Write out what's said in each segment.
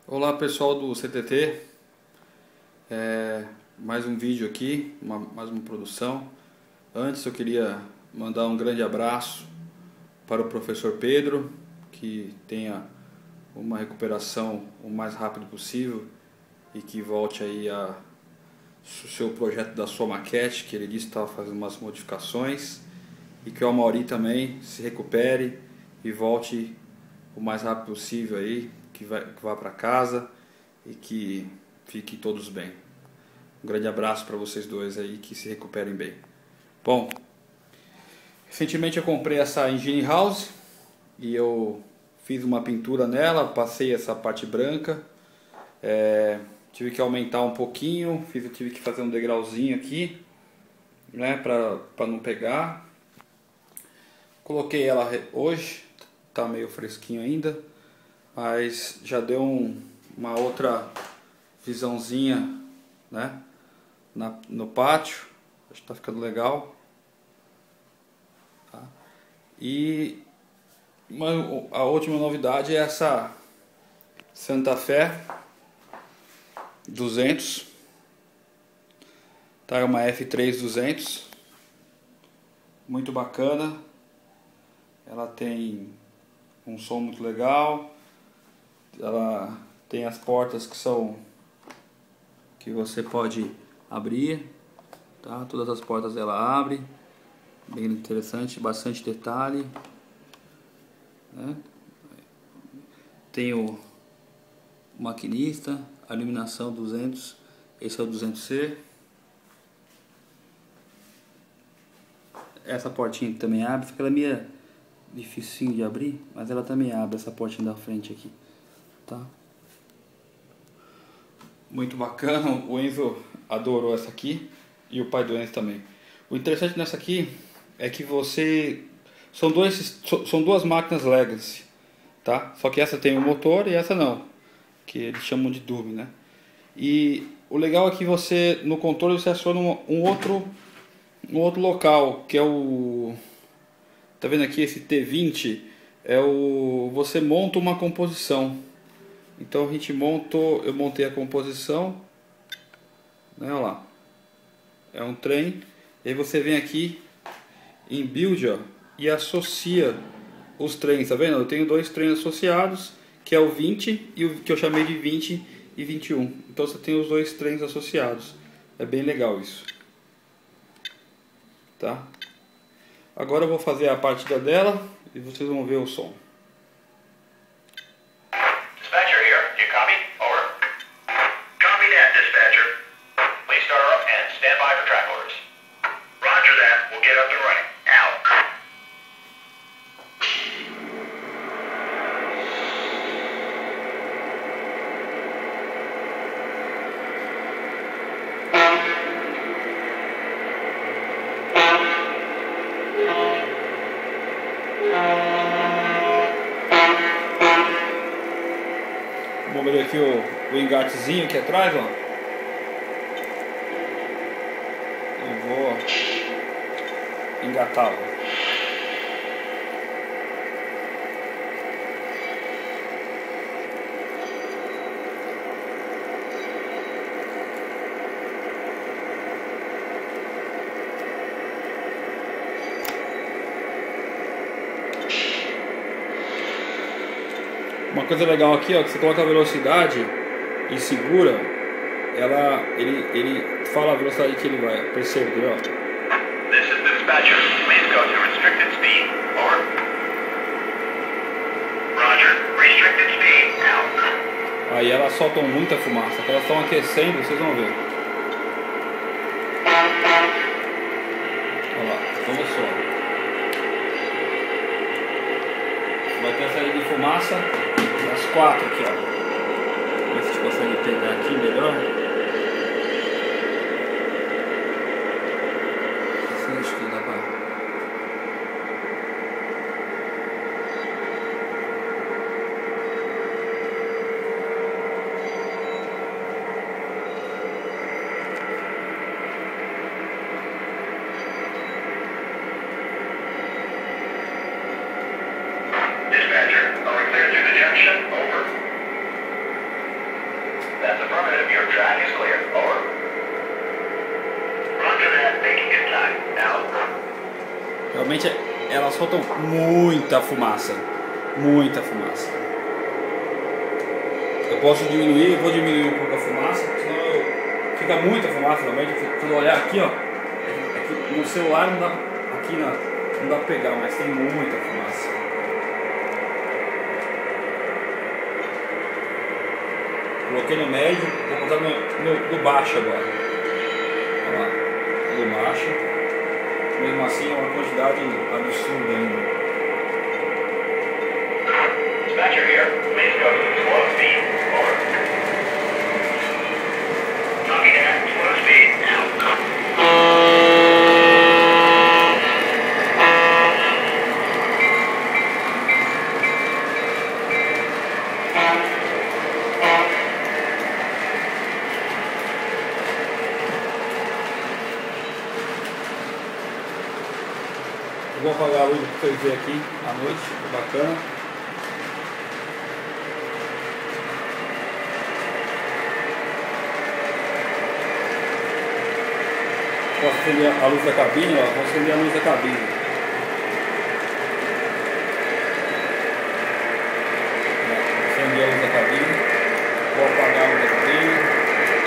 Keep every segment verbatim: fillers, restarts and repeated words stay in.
Olá pessoal do C T T, é, mais um vídeo aqui, uma, mais uma produção. Antes eu queria mandar um grande abraço para o professor Pedro, que tenha uma recuperação o mais rápido possível e que volte aí a o seu projeto da sua maquete, que ele disse que estava fazendo umas modificações, e que o Amauri também se recupere e volte o mais rápido possível aí, que, vai, que vá para casa e que fiquem todos bem. Um grande abraço para vocês dois aí, que se recuperem bem. Bom, recentemente eu comprei essa Engine House e eu fiz uma pintura nela, passei essa parte branca, é, tive que aumentar um pouquinho, fiz, eu tive que fazer um degrauzinho aqui, né, para não pegar. Coloquei ela hoje, tá meio fresquinho ainda, mas já deu um, uma outra visãozinha, né, na, no pátio. Acho que tá ficando legal, tá? E uma, a última novidade é essa Santa Fé duzentos, tá? É uma F três duzentos, muito bacana. Ela tem um som muito legal. Ela tem as portas que são que você pode abrir, tá? Todas as portas ela abre, bem interessante, bastante detalhe, né? Tem o maquinista, a iluminação duzentos, esse é o duzentos C. Essa portinha que também abre, fica ela meio dificinho de abrir, mas ela também abre, essa portinha da frente aqui, tá? Muito bacana, o Enzo adorou essa aqui e o pai do Enzo também. O interessante nessa aqui é que você são dois são duas máquinas Legacy, tá? Só que essa tem um motor e essa não, que eles chamam de Doom, né? E o legal é que você no controle você aciona um, um outro um outro local, que é o, tá vendo aqui esse T vinte, é o, você monta uma composição. Então a gente montou, eu montei a composição, né, olha lá, é um trem, e aí você vem aqui em Build, ó, e associa os trens, tá vendo? Eu tenho dois trens associados, que é o vinte e o que eu chamei de vinte e vinte e um. Então você tem os dois trens associados, é bem legal isso, tá? Agora eu vou fazer a partida dela e vocês vão ver o som. Dispatcher here. You copy? Over. Copy that, dispatcher. Please start her up and stand by for track orders. Roger that. We'll get up and running. Out. Vamos ver aqui o, o engatezinho aqui atrás, ó. Eu vou engatá-lo. Uma coisa legal aqui, ó, que você coloca a velocidade e segura, ela, ele, ele fala a velocidade que ele vai, percebe, ó. This is the dispatcher. Please go to restricted speed. Over. Roger. Restricted speed. Out. Aí elas soltam muita fumaça, que elas estão aquecendo, vocês vão ver. Olha lá, começou. Vai ter a saída de fumaça. As quatro aqui, ó. Ver se a gente consegue pegar aqui melhor. Assim acho que dá pra... Dispatcher, are we clear through the junction? Over. clear. Over. Roger that. Taking good time. Out. Realmente elas soltam muita fumaça. Muita fumaça. Eu posso diminuir, vou diminuir um pouco a fumaça, senão eu, fica muita fumaça realmente. Se eu olhar aqui, ó, aqui, no celular não dá, aqui na, não dá pra pegar, mas tem muita fumaça. Coloquei no médio, vou botar no, no, no baixo agora. Olha lá, no baixo. Mesmo assim é uma quantidade absurda ainda. Dispatcher here. Please go to slow speed. Over. Copy that. Slow speed. Now. Eu vou apagar a luz para vocês verem aqui à noite, é bacana. Posso acender a luz da cabine, ó, vou acender a luz da cabine. Acender a luz da cabine, vou apagar a luz da cabine.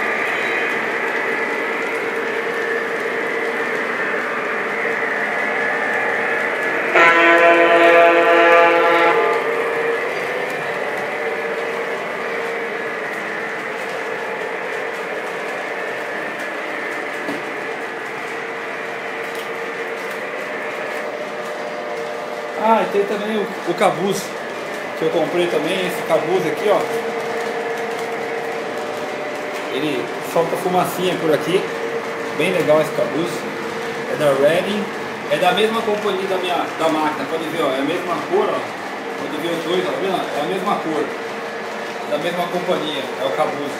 Ah, e tem também o, o cabuz que eu comprei também, esse cabuz aqui, ó. Ele solta fumacinha por aqui, bem legal esse cabuz. É da Redding, é da mesma companhia da minha da máquina, pode ver, ó, é a mesma cor, ó. Pode ver os dois, ó, vendo? É a mesma cor, da mesma companhia, é o cabuz.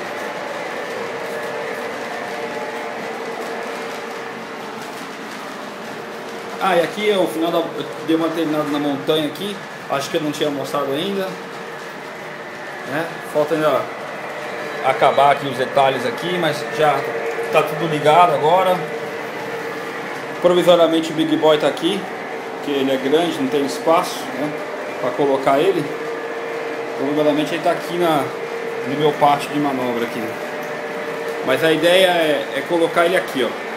Ah, e aqui é o final da... Eu dei uma terminada na montanha aqui. Acho que eu não tinha mostrado ainda, né? Falta ainda acabar aqui os detalhes aqui, mas já está tudo ligado agora. Provisoriamente o Big Boy está aqui, porque ele é grande, não tem espaço, né, para colocar ele. Provisoriamente ele está aqui na, no meu pátio de manobra aqui. Mas a ideia é, é colocar ele aqui, ó.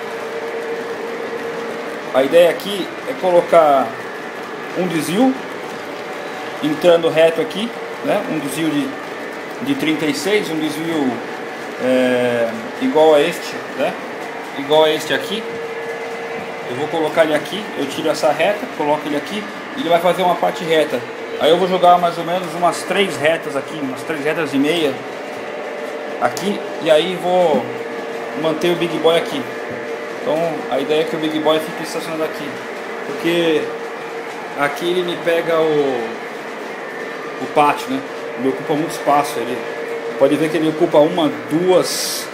A ideia aqui é colocar um desvio entrando reto aqui, né? Um desvio de, de trinta e seis, um desvio é, igual a este, né? Igual a este aqui. Eu vou colocar ele aqui, eu tiro essa reta, coloco ele aqui e ele vai fazer uma parte reta. Aí eu vou jogar mais ou menos umas três retas aqui, umas três retas e meia aqui, e aí vou manter o Big Boy aqui. Então a ideia é que o Big Boy fique estacionado aqui, porque aqui ele me pega o, o pátio, né? Ele ocupa muito espaço. Ele pode ver que ele ocupa uma, duas,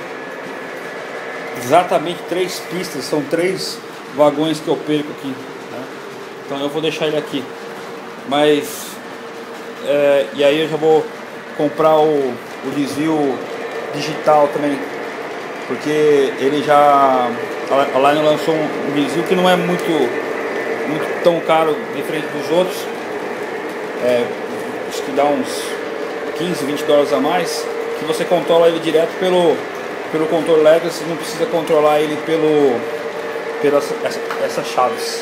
exatamente três pistas, são três vagões que eu perco aqui, né? Então eu vou deixar ele aqui, mas é, e aí eu já vou comprar o, o desvio digital também, porque ele já, a Line lançou um desvio que não é muito, muito tão caro diferente dos outros, é, acho que dá uns quinze, vinte dólares a mais, que você controla ele direto pelo, pelo controle Legacy, não precisa controlar ele pelo, pelas essa, essas chaves,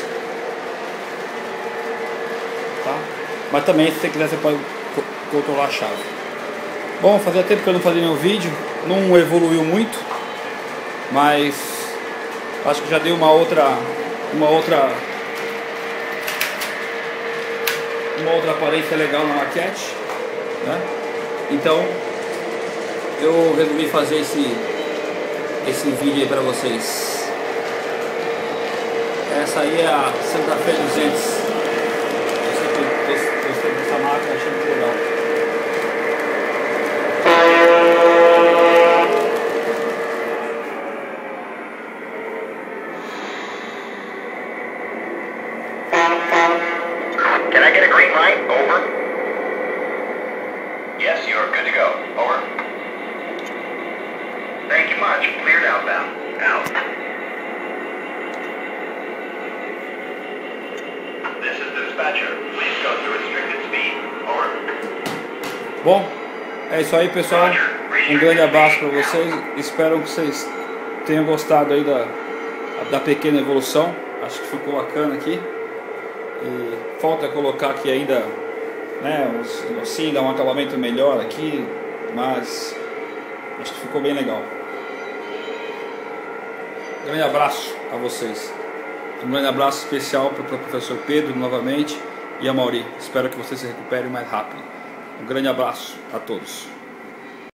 tá? Mas também, se você quiser, você pode controlar a chave. Bom, fazia tempo que eu não fazia nenhum vídeo, não evoluiu muito, mas acho que já deu uma outra uma outra uma outra aparência legal na maquete, né? Então eu resolvi fazer esse esse vídeo aí pra vocês. Essa aí é a Santa Fe duzentos. Eu sempre gostei dessa máquina, achei muito legal. Can I get a green light? Over. Yes, you're good to go. Over. Thank you much. Cleared outbound. Out. This is the dispatcher. Please go to restricted speed. Over. Bom, é isso aí, pessoal. Um grande abraço para vocês. Espero que vocês tenham gostado aí da, da pequena evolução. Acho que ficou bacana aqui. E falta colocar aqui ainda, né, os, assim, dar um acabamento melhor aqui, mas acho que ficou bem legal. Um grande abraço a vocês. Um grande abraço especial para o professor Pedro novamente e a Mauri. Espero que vocês se recuperem mais rápido. Um grande abraço a todos.